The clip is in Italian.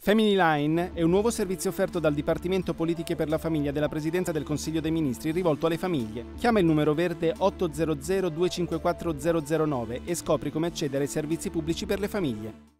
Family Line è un nuovo servizio offerto dal Dipartimento Politiche per la Famiglia della Presidenza del Consiglio dei Ministri rivolto alle famiglie. Chiama il numero verde 800 254 009 e scopri come accedere ai servizi pubblici per le famiglie.